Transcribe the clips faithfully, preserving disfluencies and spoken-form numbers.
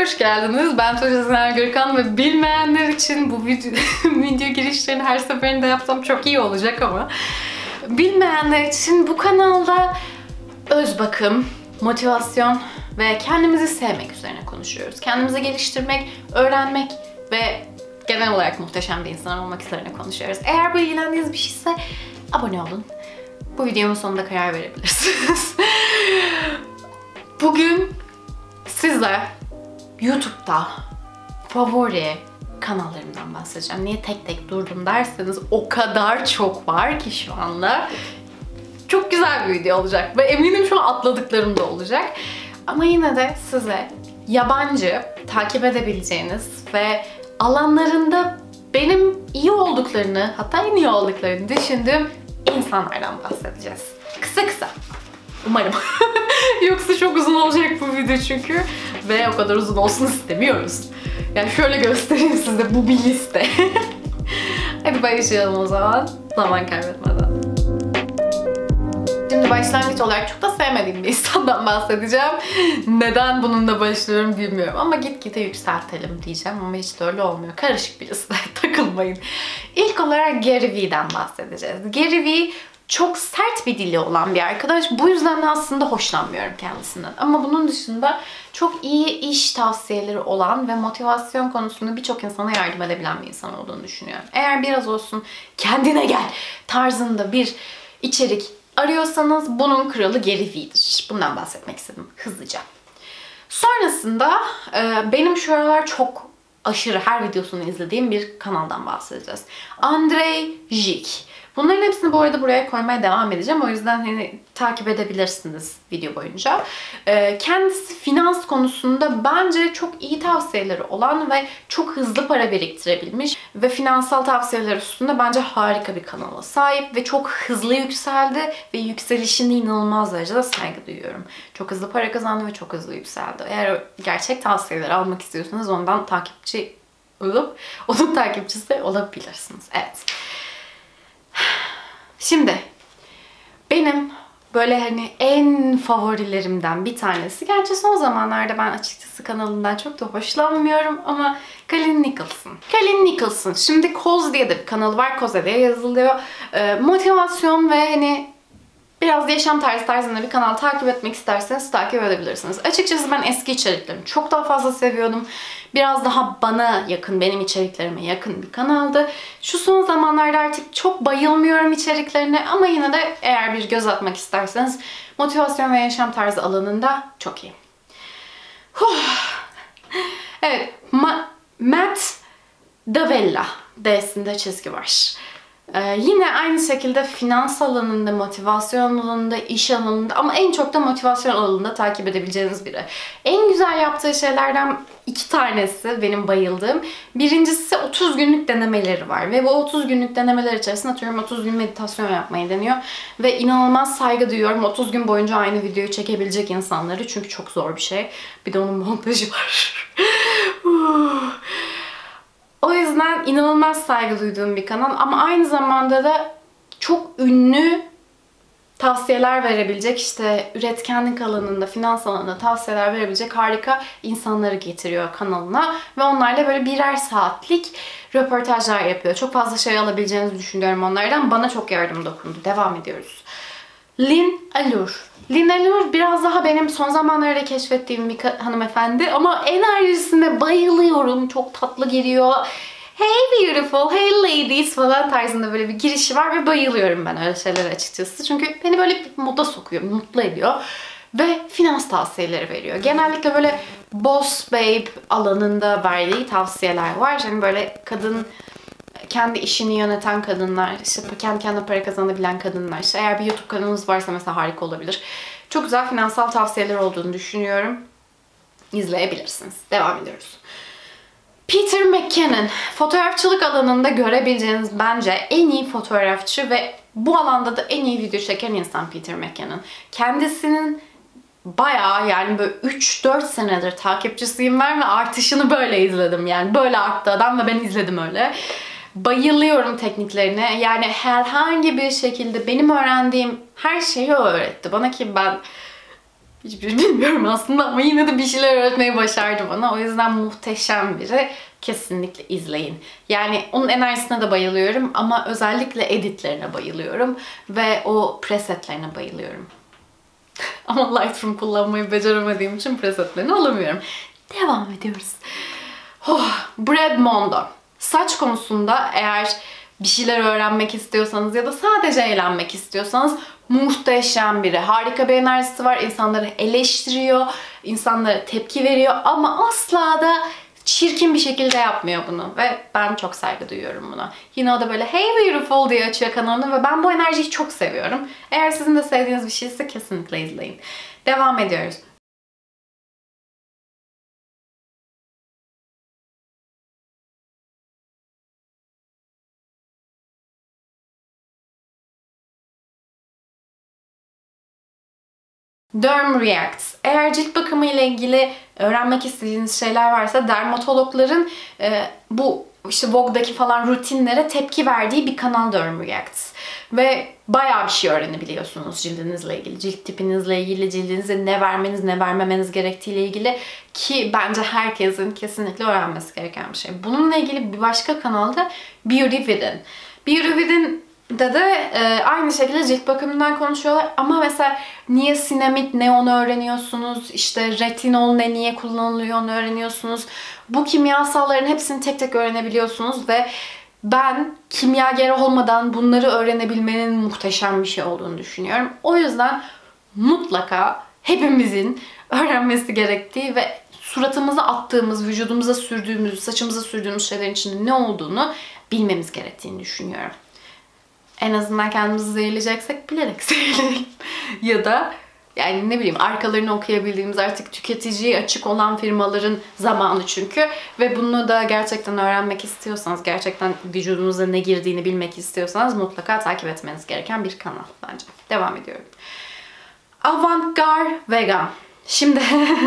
hoş geldiniz. Ben Tuğçe Zener Gürkan ve bilmeyenler için bu video, video girişlerini her seferinde yapsam çok iyi olacak ama bilmeyenler için bu kanalda öz bakım, motivasyon ve kendimizi sevmek üzerine konuşuyoruz. Kendimizi geliştirmek, öğrenmek ve genel olarak muhteşem bir insan olmak üzerine konuşuyoruz. Eğer bu ilgilendiğiniz bir şeyse abone olun. Bu videomun sonunda karar verebilirsiniz. Bugün sizle YouTube'da favori kanallarımdan bahsedeceğim. Niye tek tek durdum derseniz o kadar çok var ki şu anda. Çok güzel bir video olacak ve eminim şu an atladıklarım da olacak. Ama yine de size yabancı, takip edebileceğiniz ve alanlarında benim iyi olduklarını, hatta en iyi olduklarını düşündüğüm insanlardan bahsedeceğiz. Kısa kısa. Umarım. Yoksa çok uzun olacak bu video çünkü. Ve o kadar uzun olsun istemiyoruz. Yani şöyle göstereyim size, bu bir liste. Hadi başlayalım o zaman. Zaman kaybetmeden. Şimdi başlangıç olarak çok da sevmediğim bir insandan bahsedeceğim. Neden bununla başlıyorum bilmiyorum ama gitgide yükseltelim diyeceğim ama hiç de öyle olmuyor. Karışık bir liste, takılmayın. İlk olarak Gary Vee'den bahsedeceğiz. Gary Vee çok sert bir dili olan bir arkadaş. Bu yüzden de aslında hoşlanmıyorum kendisinden. Ama bunun dışında çok iyi iş tavsiyeleri olan ve motivasyon konusunda birçok insana yardım edebilen bir insan olduğunu düşünüyorum. Eğer biraz olsun kendine gel tarzında bir içerik arıyorsanız bunun kralı Gary Vee'dir. Bundan bahsetmek istedim hızlıca. Sonrasında benim şu aralar çok aşırı her videosunu izlediğim bir kanaldan bahsedeceğiz. Andrei Jik. Bunların hepsini bu arada buraya koymaya devam edeceğim. O yüzden hani takip edebilirsiniz video boyunca. Ee, kendisi finans konusunda bence çok iyi tavsiyeleri olan ve çok hızlı para biriktirebilmiş ve finansal tavsiyeler üstünde bence harika bir kanala sahip ve çok hızlı yükseldi ve yükselişine inanılmaz derecede saygı duyuyorum. Çok hızlı para kazandı ve çok hızlı yükseldi. Eğer gerçek tavsiyeleri almak istiyorsanız ondan takipçi olup onun takipçisi olabilirsiniz. Evet. Şimdi benim böyle hani en favorilerimden bir tanesi, gerçi son zamanlarda ben açıkçası kanalından çok da hoşlanmıyorum ama Colin Nicholson. Colin Nicholson. Şimdi Koz diye de bir kanalı var. Koze diye yazılıyor. Ee, motivasyon ve hani biraz yaşam tarzı tarzında bir kanal takip etmek isterseniz takip edebilirsiniz. Açıkçası ben eski içeriklerimi çok daha fazla seviyordum. Biraz daha bana yakın, benim içeriklerime yakın bir kanaldı. Şu son zamanlarda artık çok bayılmıyorum içeriklerine ama yine de eğer bir göz atmak isterseniz motivasyon ve yaşam tarzı alanında çok iyi. Huh. Evet, Ma Matt D'Avella. D'sinde çizgi var. Ee, yine aynı şekilde finans alanında, motivasyon alanında, iş alanında ama en çok da motivasyon alanında takip edebileceğiniz biri. En güzel yaptığı şeylerden iki tanesi benim bayıldığım. Birincisi otuz günlük denemeleri var ve bu otuz günlük denemeler içerisinde atıyorum otuz gün meditasyon yapmayı deniyor ve inanılmaz saygı duyuyorum otuz gün boyunca aynı videoyu çekebilecek insanları, çünkü çok zor bir şey. Bir de onun montajı var. O yüzden inanılmaz saygı duyduğum bir kanal ama aynı zamanda da çok ünlü tavsiyeler verebilecek, işte üretkenlik alanında, finans alanında tavsiyeler verebilecek harika insanları getiriyor kanalına ve onlarla böyle birer saatlik röportajlar yapıyor. Çok fazla şey alabileceğinizi düşünüyorum onlardan. Bana çok yardım dokundu. Devam ediyoruz. Lynn Allure. Lynn Allure biraz daha benim son zamanlarda keşfettiğim bir hanımefendi ama enerjisine bayılıyorum. Çok tatlı geliyor. Hey beautiful, hey ladies falan tarzında böyle bir girişi var ve bayılıyorum ben öyle şeylere açıkçası. Çünkü beni böyle bir moda sokuyor, mutlu ediyor ve finans tavsiyeleri veriyor. Genellikle böyle boss babe alanında verdiği tavsiyeler var. Yani böyle kadın, kendi işini yöneten kadınlar, işte kendi kendine para kazanabilen kadınlar. İşte eğer bir YouTube kanalınız varsa mesela harika olabilir. Çok güzel finansal tavsiyeler olduğunu düşünüyorum. İzleyebilirsiniz. Devam ediyoruz. Peter McKinnon. Fotoğrafçılık alanında görebileceğiniz bence en iyi fotoğrafçı ve bu alanda da en iyi video çeken insan Peter McKinnon. Kendisinin bayağı, yani böyle üç dört senedir takipçisiyim ben ve artışını böyle izledim. Yani böyle arttı adam ve ben izledim öyle. Bayılıyorum tekniklerine. Yani herhangi bir şekilde benim öğrendiğim her şeyi o öğretti bana ki ben Hiçbir bilmiyorum aslında ama yine de bir şeyler öğretmeyi başardı bana. O yüzden muhteşem biri. Kesinlikle izleyin. Yani onun enerjisine de bayılıyorum ama özellikle editlerine bayılıyorum. Ve o presetlerine bayılıyorum. Ama Lightroom kullanmayı beceremediğim için presetlerini alamıyorum. Devam ediyoruz. Oh, Brad Mondo. Saç konusunda eğer bir şeyler öğrenmek istiyorsanız ya da sadece eğlenmek istiyorsanız muhteşem biri. Harika bir enerjisi var. İnsanları eleştiriyor, insanlara tepki veriyor ama asla da çirkin bir şekilde yapmıyor bunu ve ben çok saygı duyuyorum buna. Yine o da böyle hey beautiful diye açıyor kanalını ve ben bu enerjiyi çok seviyorum. Eğer sizin de sevdiğiniz bir şeyse kesinlikle izleyin. Devam ediyoruz. Derm Reacts. Eğer cilt bakımı ile ilgili öğrenmek istediğiniz şeyler varsa dermatologların e, bu işte Vogue'daki falan rutinlere tepki verdiği bir kanal Derm Reacts. Ve bayağı bir şey öğrenebiliyorsunuz cildinizle ilgili, cilt tipinizle ilgili, cildinize ne vermeniz, ne vermemeniz gerektiğiyle ilgili ki bence herkesin kesinlikle öğrenmesi gereken bir şey. Bununla ilgili bir başka kanalda Beauty Within. Beauty Within de de e, aynı şekilde cilt bakımından konuşuyorlar ama mesela niacinamid ne onu öğreniyorsunuz, işte retinol ne niye kullanılıyor onu öğreniyorsunuz. Bu kimyasalların hepsini tek tek öğrenebiliyorsunuz ve ben kimyager olmadan bunları öğrenebilmenin muhteşem bir şey olduğunu düşünüyorum. O yüzden mutlaka hepimizin öğrenmesi gerektiği ve suratımıza attığımız, vücudumuza sürdüğümüz, saçımıza sürdüğümüz şeylerin içinde ne olduğunu bilmemiz gerektiğini düşünüyorum. En azından kendimizi zehirleyeceksek bilerek zehirleyelim. Ya da yani ne bileyim arkalarını okuyabildiğimiz artık tüketiciye açık olan firmaların zamanı çünkü. Ve bunu da gerçekten öğrenmek istiyorsanız, gerçekten vücudunuza ne girdiğini bilmek istiyorsanız mutlaka takip etmeniz gereken bir kanal bence. Devam ediyorum. Avantgarde Vegan. Şimdi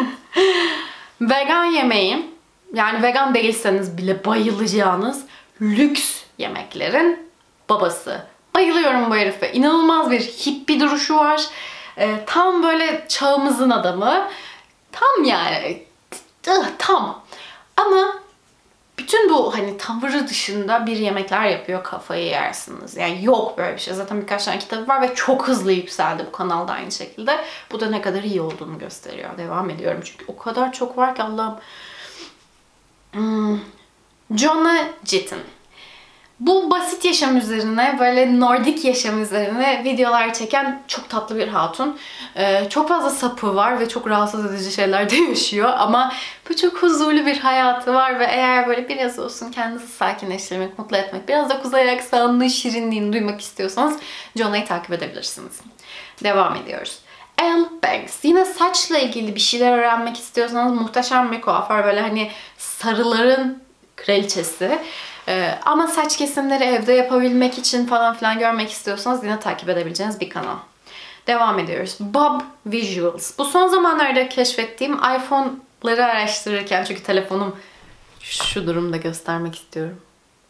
vegan yemeği, yani vegan değilseniz bile bayılacağınız lüks yemeklerin babası. Bayılıyorum bu herife. İnanılmaz bir hippie duruşu var. Ee, tam böyle çağımızın adamı. Tam yani. Tam. Ama bütün bu hani tavırı dışında bir yemekler yapıyor, kafayı yersiniz. Yani yok böyle bir şey. Zaten birkaç tane kitabı var ve çok hızlı yükseldi bu kanalda aynı şekilde. Bu da ne kadar iyi olduğunu gösteriyor. Devam ediyorum çünkü o kadar çok var ki Allah'ım. Hmm. Jonna Jitten. Bu basit yaşam üzerine, böyle Nordik yaşam üzerine videolar çeken çok tatlı bir hatun. Ee, çok fazla sapı var ve çok rahatsız edici şeyler de yaşıyor ama bu çok huzurlu bir hayatı var ve eğer böyle biraz olsun kendinizi sakinleştirmek, mutlu etmek, biraz da kuzey aksanının şirinliğini duymak istiyorsanız Jonna'yı takip edebilirsiniz. Devam ediyoruz. Elle Banks. Yine saçla ilgili bir şeyler öğrenmek istiyorsanız muhteşem bir kuaför. Böyle hani sarıların kraliçesi. Ee, ama saç kesimleri evde yapabilmek için falan filan görmek istiyorsanız yine takip edebileceğiniz bir kanal. Devam ediyoruz. Bob Visuals. Bu son zamanlarda keşfettiğim iPhone'ları araştırırken, çünkü telefonum şu durumda göstermek istiyorum.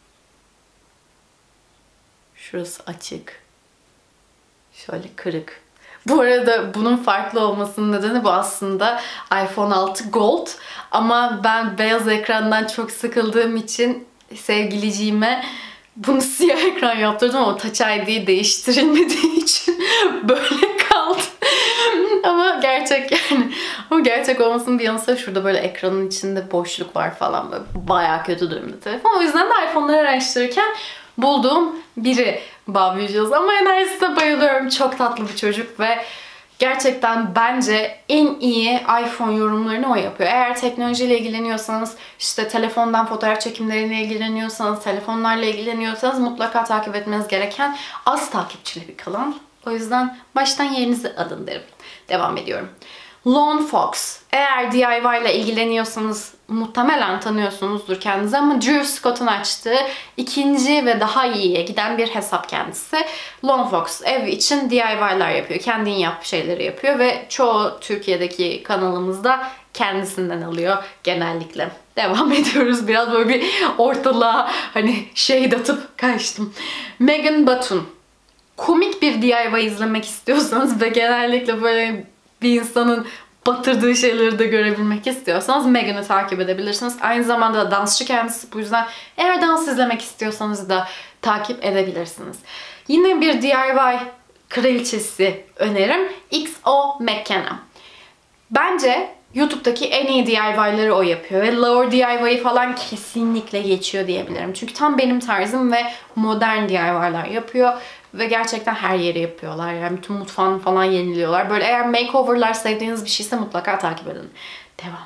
Şurası açık. Şöyle kırık. Bu arada bunun farklı olmasının nedeni bu aslında iPhone altı Gold. Ama ben beyaz ekrandan çok sıkıldığım için sevgiliciğime bunu siyah ekran yaptırdım ama Touch I D değiştirilmediği için böyle kaldı. Ama gerçek yani. Ama gerçek olmasının bir yanı sıra şurada böyle ekranın içinde boşluk var falan. Böyle bayağı kötü durumda telefon. O yüzden de iPhone'ları araştırırken bulduğum biri Bob Visuals. Ama enerjisine bayılıyorum. Çok tatlı bir çocuk ve gerçekten bence en iyi iPhone yorumlarını o yapıyor. Eğer teknolojiyle ilgileniyorsanız, işte telefondan fotoğraf çekimleriyle ilgileniyorsanız, telefonlarla ilgileniyorsanız mutlaka takip etmeniz gereken az takipçili bir kanal. O yüzden baştan yerinizi alın derim. Devam ediyorum. Lone Fox. Eğer D I Y ile ilgileniyorsanız muhtemelen tanıyorsunuzdur kendinizi ama Drew Scott'un açtığı ikinci ve daha iyiye giden bir hesap kendisi. Lone Fox ev için D I Y'lar yapıyor. Kendin yap şeyleri yapıyor ve çoğu Türkiye'deki kanalımızda kendisinden alıyor genellikle. Devam ediyoruz. Biraz böyle bir ortalığa hani shade atıp kaçtım. Megan Batun. Komik bir D I Y izlemek istiyorsanız ve genellikle böyle bir insanın batırdığı şeyleri de görebilmek istiyorsanız Megan'ı takip edebilirsiniz. Aynı zamanda da dansçı kendisi, bu yüzden eğer dans izlemek istiyorsanız da takip edebilirsiniz. Yine bir D I Y kraliçesi önerim. X O McKenna. Bence YouTube'daki en iyi D I Y'ları o yapıyor ve Lore D I Y'ı falan kesinlikle geçiyor diyebilirim. Çünkü tam benim tarzım ve modern D I Y'lar yapıyor ve gerçekten her yeri yapıyorlar. Yani bütün mutfağını falan yeniliyorlar. Böyle eğer makeover'lar sevdiğiniz bir şeyse mutlaka takip edin. Devam.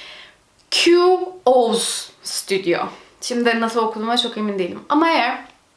Q O's Studio. Şimdi nasıl okuduğuma çok emin değilim. Ama eğer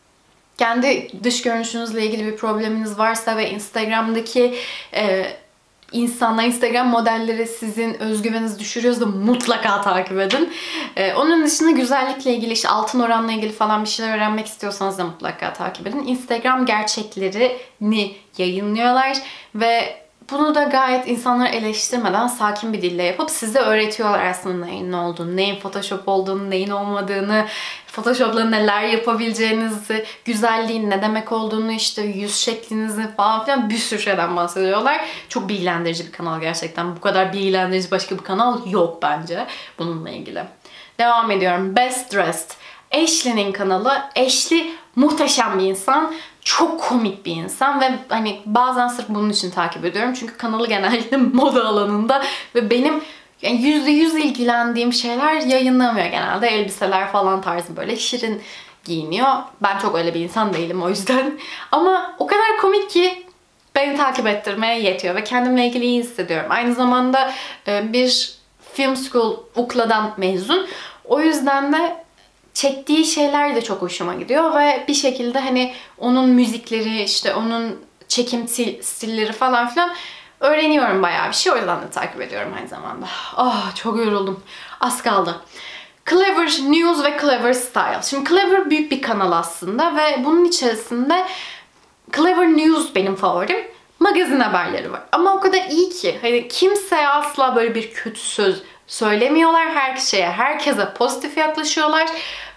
kendi dış görünüşünüzle ilgili bir probleminiz varsa ve Instagram'daki e, insanlar, Instagram modelleri sizin özgüveninizi düşürüyorsa mutlaka takip edin. Ee, onun dışında güzellikle ilgili, işte altın oranla ilgili falan bir şeyler öğrenmek istiyorsanız da mutlaka takip edin. Instagram gerçeklerini yayınlıyorlar ve bunu da gayet insanları eleştirmeden sakin bir dille yapıp size öğretiyorlar aslında neyin ne olduğunu, neyin Photoshop olduğunu, neyin olmadığını, Photoshop'la neler yapabileceğinizi, güzelliğin ne demek olduğunu, işte yüz şeklinizi falan filan bir sürü şeyden bahsediyorlar. Çok bilgilendirici bir kanal gerçekten. Bu kadar bilgilendirici başka bir kanal yok bence bununla ilgili. Devam ediyorum. Best Dressed. Ashley'nin kanalı. Ashley muhteşem bir insan. Çok komik bir insan ve hani bazen sırf bunun için takip ediyorum. Çünkü kanalı genellikle moda alanında ve benim yani yüzde yüz ilgilendiğim şeyler yayınlamıyor genelde. Elbiseler falan tarzı böyle şirin giyiniyor. Ben çok öyle bir insan değilim o yüzden. Ama o kadar komik ki beni takip ettirmeye yetiyor ve kendimle ilgili iyi hissediyorum. Aynı zamanda bir film school U C L A'dan mezun. O yüzden de çektiği şeyler de çok hoşuma gidiyor ve bir şekilde hani onun müzikleri, işte onun çekim stilleri falan filan öğreniyorum bayağı bir şey. O yüzden de takip ediyorum aynı zamanda. Ah, çok yoruldum. Az kaldı. Clever News ve Clever Style. Şimdi Clever büyük bir kanal aslında ve bunun içerisinde Clever News benim favorim. Magazin haberleri var. Ama o kadar iyi ki hani kimseye asla böyle bir kötü söz söylemiyorlar. Her şeye, herkese pozitif yaklaşıyorlar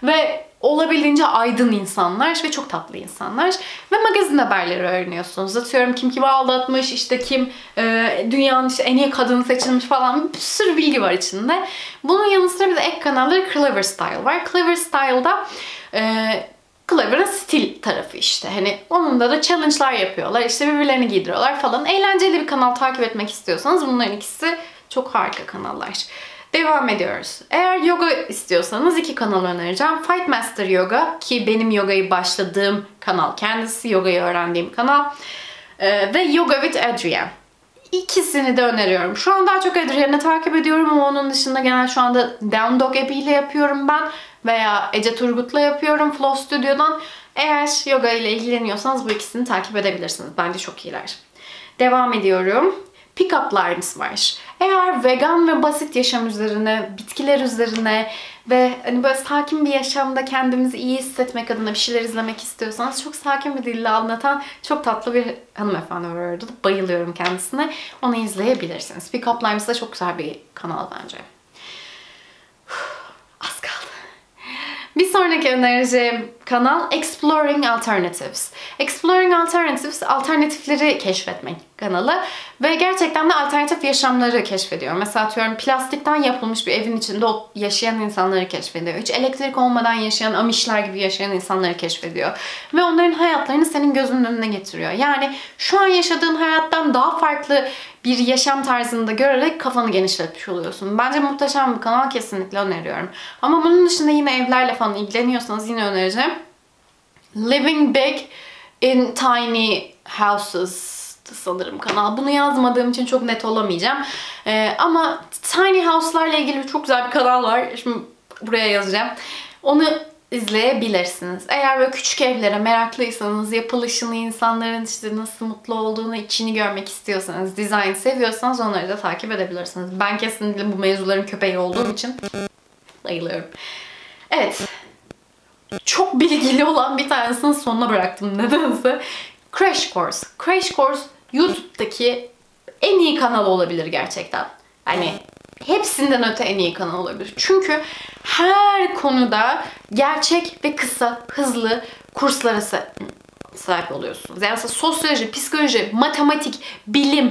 ve olabildiğince aydın insanlar ve çok tatlı insanlar. Ve magazin haberleri öğreniyorsunuz. Atıyorum kim kimi aldatmış, işte kim e, dünyanın işte en iyi kadını seçilmiş falan, bir sürü bilgi var içinde. Bunun yanı sıra bir de ek kanalları Clever Style var. Clever Style'da e, Clever'ın stil tarafı işte. Hani onunda da challenge'lar yapıyorlar. İşte birbirlerini giydiriyorlar falan. Eğlenceli bir kanal takip etmek istiyorsanız bunların ikisi çok harika kanallar. Devam ediyoruz. Eğer yoga istiyorsanız iki kanal önereceğim. Fight Master Yoga, ki benim yogayı başladığım kanal kendisi. Yogayı öğrendiğim kanal. Ee, ve Yoga with Adriene. İkisini de öneriyorum. Şu an daha çok Adriene'i takip ediyorum ama onun dışında genel şu anda Down Dog Abbey ile yapıyorum ben. Veya Ece Turgut'la yapıyorum Flow Studio'dan. Eğer yoga ile ilgileniyorsanız bu ikisini takip edebilirsiniz. Bence çok iyiler. Devam ediyorum. Pick-up Lines var. Eğer vegan ve basit yaşam üzerine, bitkiler üzerine ve hani böyle sakin bir yaşamda kendimizi iyi hissetmek adına bir şeyler izlemek istiyorsanız çok sakin bir dille anlatan çok tatlı bir hanımefendi var orada. Bayılıyorum kendisine. Onu izleyebilirsiniz. Pick-up Lines da çok güzel bir kanal bence. Az kaldı. Bir sonraki önereceğim kanal Exploring Alternatives. Exploring Alternatives, alternatifleri keşfetmek kanalı ve gerçekten de alternatif yaşamları keşfediyor. Mesela atıyorum plastikten yapılmış bir evin içinde yaşayan insanları keşfediyor. Hiç elektrik olmadan yaşayan, Amişler gibi yaşayan insanları keşfediyor. Ve onların hayatlarını senin gözünün önüne getiriyor. Yani şu an yaşadığın hayattan daha farklı bir yaşam tarzını da görerek kafanı genişletmiş oluyorsun. Bence muhteşem bir kanal, kesinlikle öneriyorum. Ama bunun dışında yine evlerle falan ilgileniyorsanız yine önereceğim. Living Big in Tiny Houses sanırım kanal. Bunu yazmadığım için çok net olamayacağım. Ee, ama Tiny House'larla ilgili çok güzel bir kanal var. Şimdi buraya yazacağım. Onu izleyebilirsiniz. Eğer böyle küçük evlere meraklıysanız, yapılışını, insanların işte nasıl mutlu olduğunu, içini görmek istiyorsanız, dizayn seviyorsanız onları da takip edebilirsiniz. Ben kesinlikle bu mevzuların köpeği olduğum için bayılıyorum. Evet. Çok bilgili olan bir tanesini sonuna bıraktım nedense. Crash Course. Crash Course YouTube'daki en iyi kanal olabilir gerçekten. Hani hepsinden öte en iyi kanal olabilir. Çünkü her konuda gerçek ve kısa, hızlı kurslara sahip oluyorsunuz. Yani sosyoloji, psikoloji, matematik, bilim,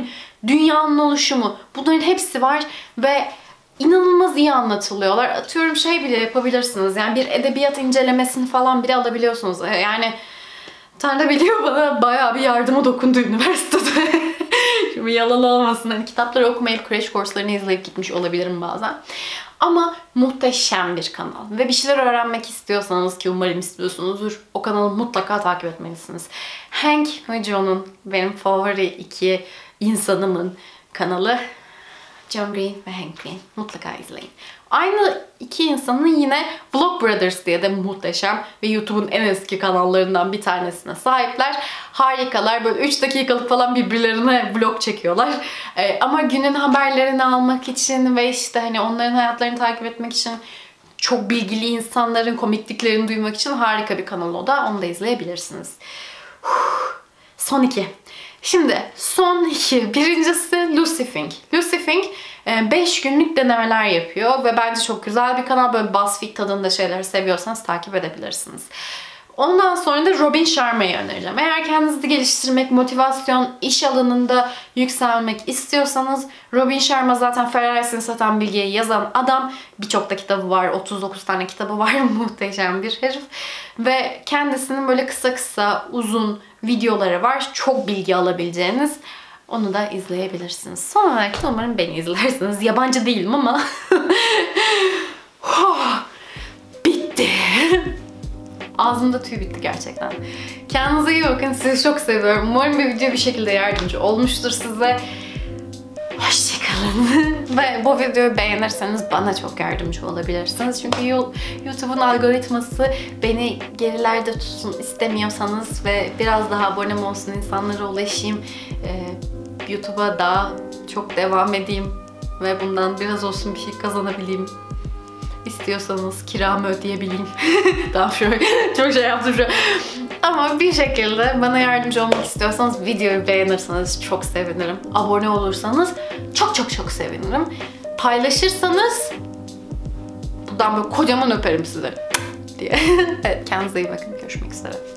dünyanın oluşumu. Bunların hepsi var ve inanılmaz iyi anlatılıyorlar. Atıyorum şey bile yapabilirsiniz. Yani bir edebiyat incelemesini falan bile alabiliyorsunuz. Yani Tanrı biliyor, bana bayağı bir yardımı dokundu üniversitede. Şimdi yalan olmasın. Hani kitapları okumayıp crash kurslarını izleyip gitmiş olabilirim bazen. Ama muhteşem bir kanal. Ve bir şeyler öğrenmek istiyorsanız, ki umarım istiyorsunuzdur, o kanalı mutlaka takip etmelisiniz. Hank ve John'un benim favori iki insanımın kanalı. John Green ve Hank Green. Mutlaka izleyin. Aynı iki insanın yine Vlogbrothers diye de muhteşem ve YouTube'un en eski kanallarından bir tanesine sahipler. Harikalar. Böyle üç dakikalık falan birbirlerine vlog çekiyorlar. Ee, ama günün haberlerini almak için ve işte hani onların hayatlarını takip etmek için, çok bilgili insanların komikliklerini duymak için harika bir kanal o da. Onu da izleyebilirsiniz. Son iki. Şimdi son iki. Birincisi Lucy Fink. Lucy Fink beş günlük denemeler yapıyor ve bence çok güzel bir kanal. Böyle BuzzFeed tadında şeyler seviyorsanız takip edebilirsiniz. Ondan sonra da Robin Sharma'yı önereceğim. Eğer kendinizi geliştirmek, motivasyon, iş alanında yükselmek istiyorsanız, Robin Sharma zaten Ferrarisini Satan Bilge'yi yazan adam. Birçok da kitabı var. otuz dokuz tane kitabı var. Muhteşem bir herif. Ve kendisinin böyle kısa kısa uzun videoları var. Çok bilgi alabileceğiniz. Onu da izleyebilirsiniz. Son olarak da umarım beni izlersiniz. Yabancı değilim ama. Bitti. Ağzımda tüy bitti gerçekten. Kendinize iyi bakın. Sizi çok seviyorum. Umarım bir video bir şekilde yardımcı olmuştur size. Hoşçakalın. Ve bu videoyu beğenirseniz bana çok yardımcı olabilirsiniz. Çünkü YouTube'un algoritması beni gerilerde tutsun istemiyorsanız ve biraz daha abonem olsun, insanlara ulaşayım, YouTube'a daha çok devam edeyim ve bundan biraz olsun bir şey kazanabileyim istiyorsanız, kiramı ödeyebileyim. Tamam, şöyle çok şey yaptım şu an. Ama bir şekilde bana yardımcı olmak istiyorsanız videoyu beğenirseniz çok sevinirim. Abone olursanız çok çok çok sevinirim. Paylaşırsanız buradan böyle kocaman öperim sizi diye. Evet, kendinize iyi bakın. Görüşmek üzere.